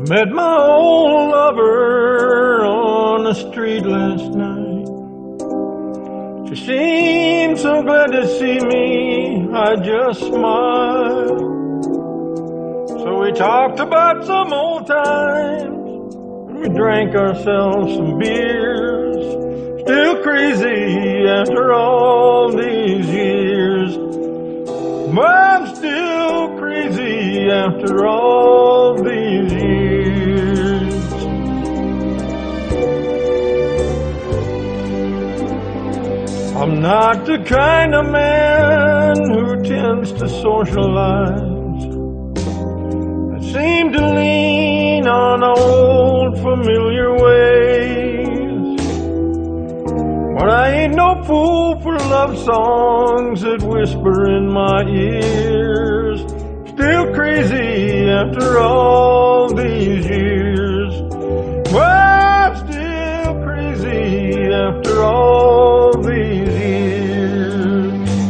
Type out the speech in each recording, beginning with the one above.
Met my old lover on the street last night. She seemed so glad to see me, I just smiled. So we talked about some old times, and we drank ourselves some beers. Still crazy after all these years. I'm still crazy after all these years. I'm not the kind of man who tends to socialize. I seem to lean on old familiar ways. But I ain't no fool for love songs that whisper in my ears. Still crazy after all these years. Well, I'm still crazy after all these years.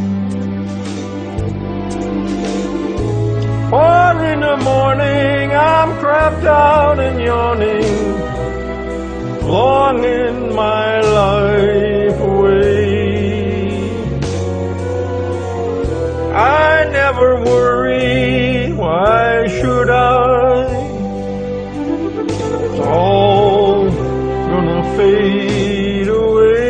4 in the morning, I'm crapped out and yawning, longing my life away. I never worry, why should I? It's all gonna fade away.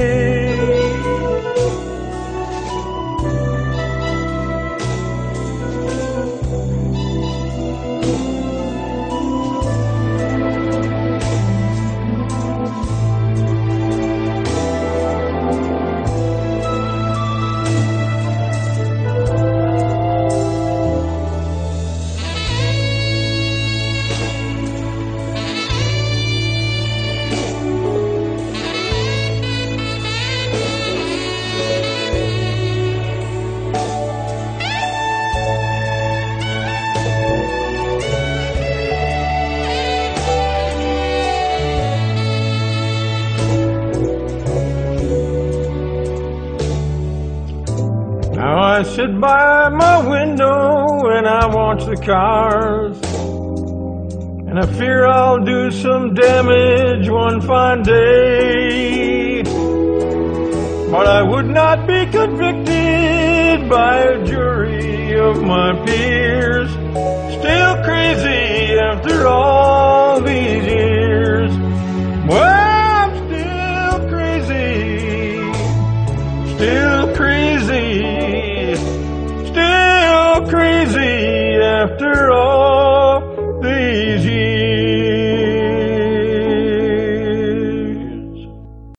Now I sit by my window and I watch the cars, and I fear I'll do some damage one fine day. But I would not be convicted by a jury of my peers. Still crazy after all these years. Well, I'm still crazy, still crazy, still crazy after all.